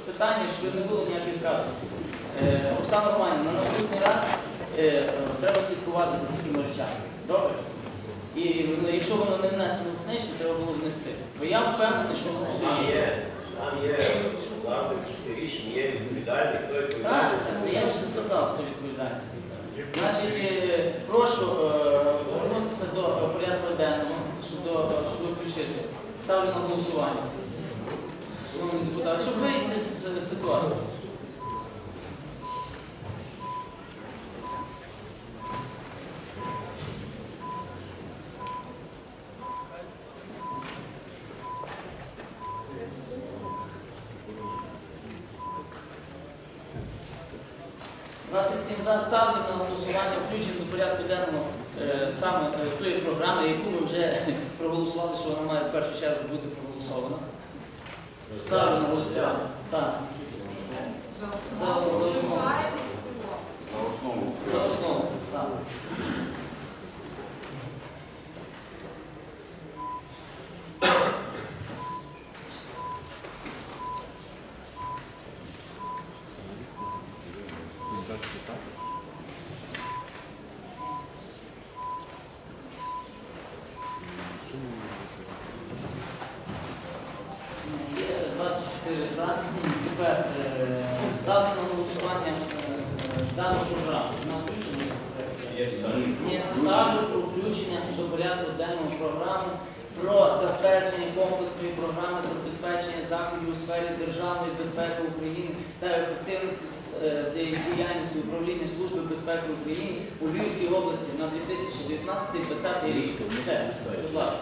питання, щоб не було ніяких казусів. Оксана Романівна, на наступний раз треба слідкувати за такими речами. Добре? І якщо воно не внесено в книжку, треба було внести. Бо я впевнений, що воно все є. Там є завжди, що це рішення є відповідальний, хто відповідальний. Так, я вже сказав, хто відповідальний за це. Значить, прошу повернутися до порядку денного, щоб включити. Ставлю на голосування. Шановні депутати, щоб вийти з ситуації. Ставлю на голосування включення до порядку денного саме тої програми, яку ми вже проголосували, що вона має в першу чергу бути проголосована. Ставлю на голосування. Так. За основу. За основу. Так. Є 24 за. Тепер ставлю на голосування дану програму. Вона включена? Ні, ставлю про включення до порядку денного програми про затвердження комплексної програми забезпечення заходів у сфері державної безпеки України та ефективності діяльності управління Служби безпеки України у Львівській області на 2019-2020 рік. Все, будь ласка.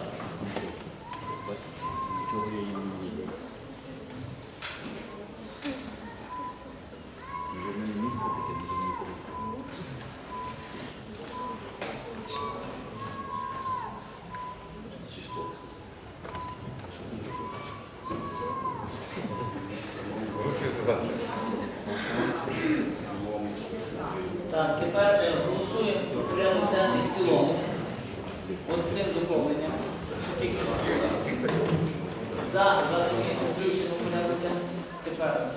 Так, тепер голосуємо порядок денний в цілому. От з тим доповненням. За 28 включено порядок денний. Тепер.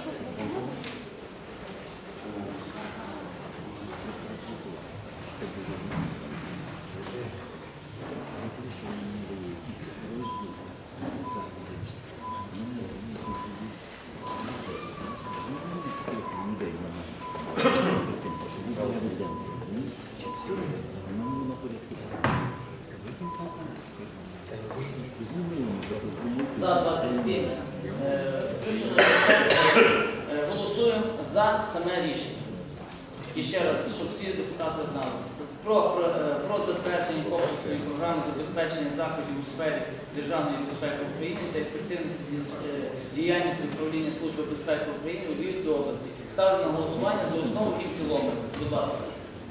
За 27 включено. Голосуємо за саме рішення. І ще раз, щоб всі депутати знали. Про затвердження комплексної програми забезпечення заходів у сфері державної безпеки України та ефективності діяльності управління Служби безпеки України у Львівській області. Ставлю на голосування за основу і в цілому. Будь ласка.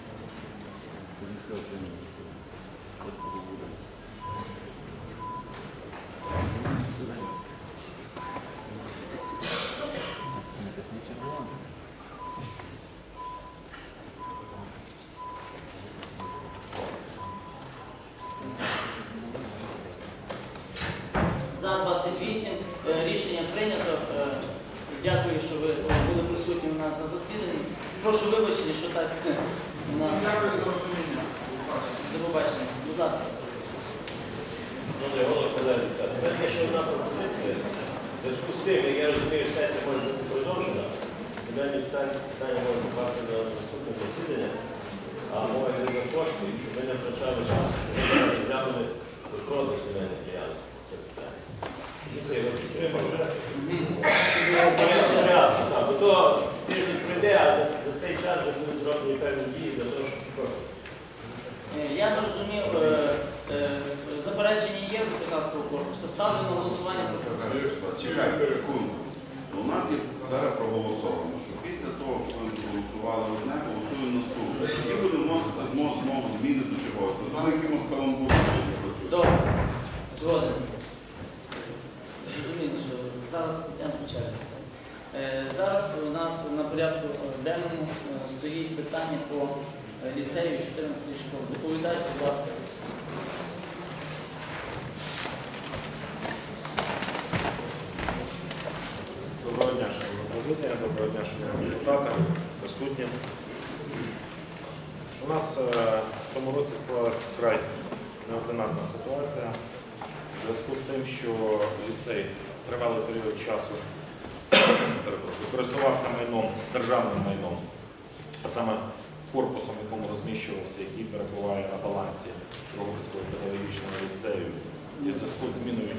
За 28 рішення прийнято. Дякую, що ви були присутні на засіданні. Прошу вибачення, що так у нас. Дякую за розуміння. До побачення. Будь ласка. Голови колеги, є ще одна пропозиція. В зв'язку з тим, як я розумію, сесія може бути продовжена. Фінальні питання можуть попасти на наступне засідання, а мова йде за кошти, щоб ми не втрачали час, щоб ми розглянули до продажу земельних ділянок. Це його підтримали. Бо то тиждень прийде, а за цей час вже будуть зроблені певні дії для того, щоб кошти. Я зрозумів, заперечення є в депутатського корпусу. Ставлю на голосування. Чекайте секунду. У нас є зараз проголосовано, що після того, коли ми проголосували одне, голосуємо наступне. І будемо вносити знову зміни до чогось. Тому якимось каламбуром працює. Добре. Згоден. Розумієте, що зараз я почаю це. Зараз у нас на порядку денному стоїть питання по ліцею 14-ї школи. Доповідайте, будь ласка. Доброго дня, шановні. присутні, доброго дня, шановні депутати, присутні. У нас в цьому році склалася вкрай неординарна ситуація в зв'язку з тим, що ліцей тривалий період часу користувався майном, державним майном, а саме корпусом, в якому розміщувався, який перебуває на балансі Дрогобицького педагогічного ліцею, і в зв'язку з зміною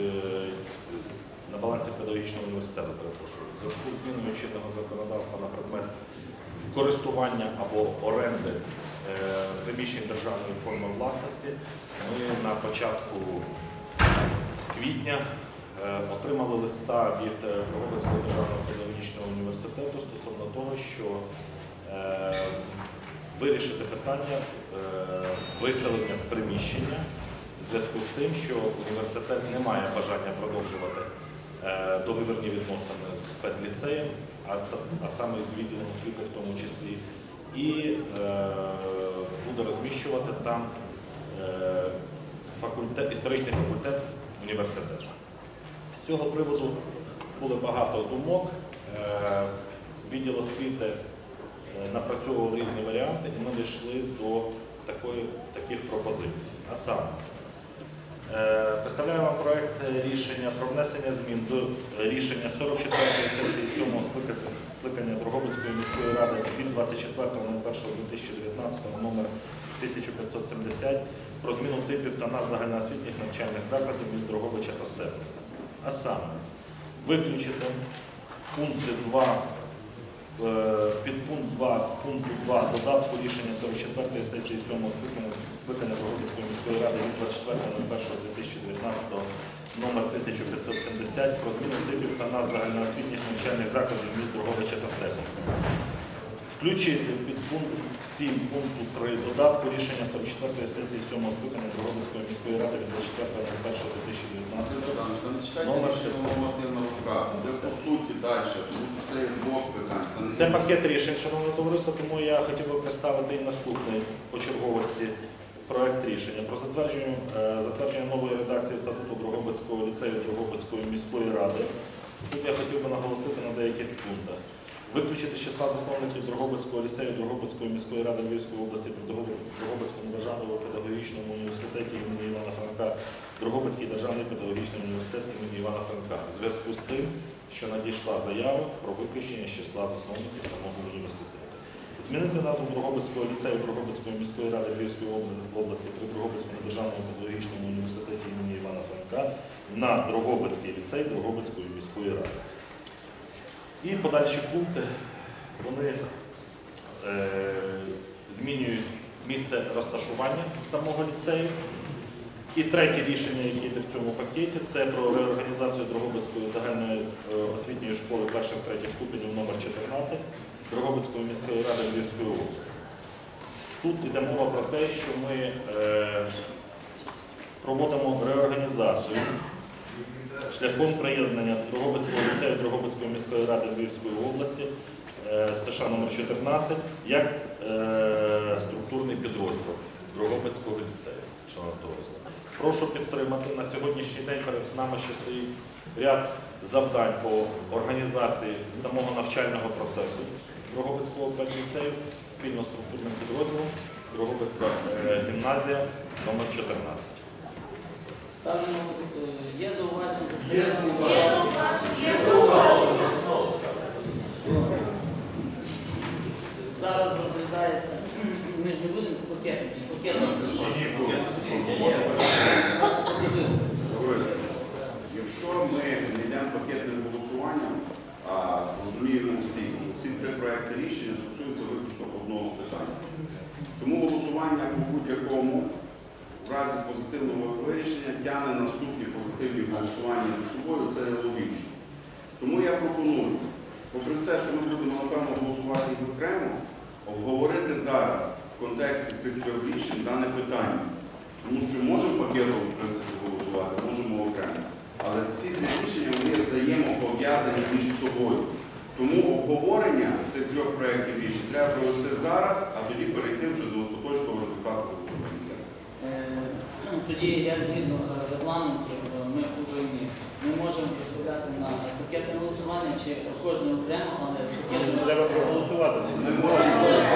на балансі педагогічного університету, перепрошую, в зв'язку з зміною чинного законодавства на предмет користування або оренди приміщень державної форми власності, ми на початку квітня отримали листа від Дрогобицького державного педагогічного університету стосовно того, що вирішити питання виселення з приміщення в зв'язку з тим, що університет не має бажання продовжувати договірні відносини з педліцеєм, а саме з відділом освіти в тому числі, і буде розміщувати там історичний факультет університету. З цього приводу було багато думок. Відділ освіти напрацьовував різні варіанти, і ми дійшли до таких пропозицій. А саме, представляю вам проєкт рішення про внесення змін до рішення 44-ї сесії 7-го скликання Дрогобицької міської ради від 24.01.2019 номер 1570 про зміну типів та назв загальноосвітніх навчальних закладів міст Дрогобича та Степу. А саме, виключити пункти 2, підпункт 2 пункту 2 додатку рішення 44-ї сесії 7-го скликання Дрогобицької міської ради від 24.01.2019 номер 1570 про зміну типів та назв загальноосвітніх навчальних закладів міст Дрогобича та Степу. Включити підпункт 7 пункту 3 додатку рішення 44-ї сесії 7-го скликання Дрогобицької міської ради від 24.01.2019 номер По суті далі, тому що це є блок питань. Це пакет рішень, шановне товариство, тому я хотів би представити і наступний по черговості проект рішення про затвердження нової редакції статуту Дрогобицького ліцею Дрогобицької міської ради. Тут я хотів би наголосити на деяких пунктах. Виключити з числа засновників Дрогобицького ліцею Дрогобицької міської ради Львівської області при Дрогобицькому державному педагогічному університеті імені Івана Франка, Дрогобицький державний педагогічний університет імені Івана Франка. В зв'язку з тим, що надійшла заява про виключення з числа засновників самого університету. Змінити назву Дрогобицького ліцею Дрогобицької міської ради Львівської області при Дрогобицькому державному педагогічному університеті імені Івана Франка на Дрогобицький ліцей Дрогобицької міської ради. І подальші пункти, вони змінюють місце розташування самого ліцею. І третє рішення, яке йде в цьому пакеті, це про реорганізацію Дрогобицької загальної освітньої школи перших-третіх ступенів номер 14 Дрогобицької міської ради Львівської області. Тут йде мова про те, що ми проводимо реорганізацію шляхом приєднання Дрогобицького ліцею Дрогобицької міської ради Львівської області США номер 14 як структурний підрозділ Дрогобицького ліцею. Шановне товариство, прошу підтримати. На сьогоднішній день перед нами ще стоїть ряд завдань по організації самого навчального процесу Дрогобицького ліцею спільно з структурним підрозділом Дрогобицька гімназія номер 14. Ставимо, є зауваження за Зараз розглядається, ми ж не будемо пакетом, Якщо ми не йдемо пакетним голосуванням, а розуміємо всі, що всі три проекти рішення стосуються виключно одного питання. Тому голосування по будь-якому в разі позитивного вирішення тягне наступні позитивні голосування за собою, це логічно. Тому я пропоную, попри все, що ми будемо, напевно, голосувати їх окремо, обговорити зараз в контексті цих трьох рішень дане питання. Тому що можемо пакетом, в принципі, голосувати, можемо окремо. Але ці три рішення вони взаємопов'язані між собою. Тому обговорення цих трьох проєктів рішень треба провести зараз, а тоді перейти вже до остаточного результату голосування. Тоді, як згідно регламенту, ми повинні, ми можемо представляти на пакетне голосування чи кожне окремо, але Треба проголосувати. Не можна.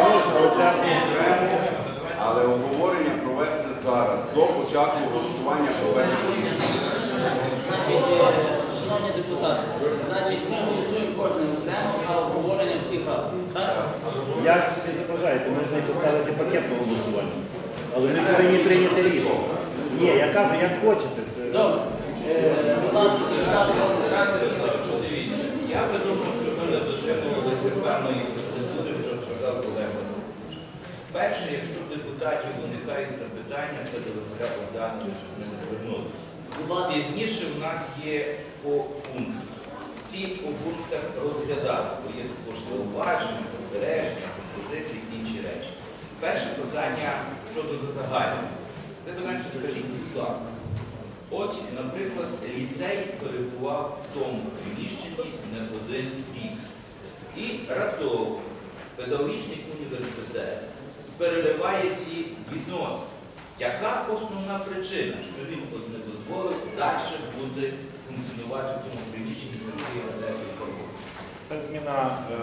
Але обговорення провести зараз, до початку голосування по першому рішенню. Значить, шановні депутати, значить, ми голосуємо кожне окремо, а обговорення всіх разом. Так? Як ви забажаєте, можна і поставити пакетне голосування. Але не повинні прийняти рішення. Ні, я кажу, як хочете. Добре. Будь ласка, депутати, Дивіться, я би думав, що ми не дотримувалися певної процедури, що сказав Олег Васильович. Перше, якщо в депутатів виникають запитання, це до Василя Богдановича з ними звернутися. будь ласка. Пізніше в нас є по пунктах. Ці по пунктах розглядати, бо є також зауваження, застереження, пропозиції і інші речі. Перше питання щодо загального. Це питання, що скажіть, будь ласка. От, наприклад, ліцей перебував в тому приміщенні не один рік. І раптово педагогічний університет перериває ці відносини. Яка основна причина, що він не дозволив далі буде функціонувати в цьому приміщенні за цією адресою форму? Це зміна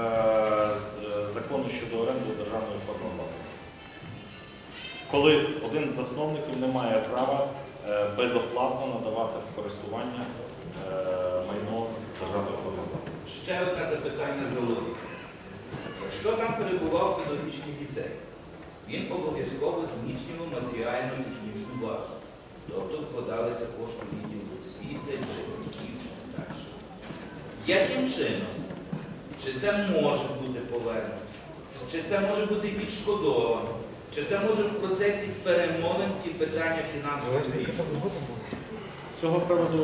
закону щодо оренди державної форми власності. Коли один з засновників не має права безоплатно надавати в користування майно державної форми власності. Ще одне запитання за логіку. Якщо там перебував педагогічний ліцей, він обов'язково зміцнював матеріальну і технічну базу. Тобто вкладалися кошти відділу освіти, житників, чи не так. Яким чином? Чи це може бути повернено? Чи це може бути відшкодовано? Чи це може в процесі перемовин і питання фінансового рішення? З цього приводу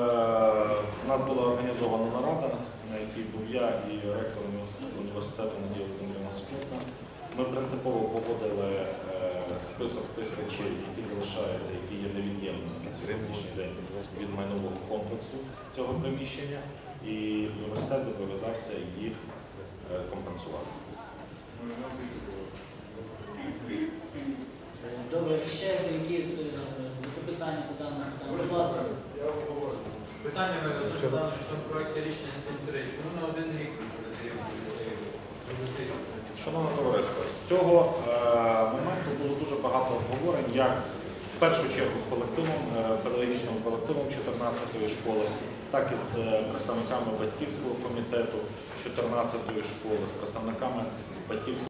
у нас була організована нарада, на якій був я і ректор університету Надія Володимирівна Скрутна. Ми принципово погодили список тих речей, які залишаються, які є невід'ємними на сьогоднішній день від майнового комплексу цього приміщення, і університет зобов'язався їх компенсувати. Добре, і ще якісь запитання по даному питанню? Будь ласка. Питання на що в проєкті рішення 7.3. Чому на один рік ви передаєте? Шановне товариство, з цього моменту було дуже багато обговорень, як в першу чергу з колективом, педагогічним колективом 14-ї школи, так і з представниками батьківського комітету 14-ї школи, з представниками батьківського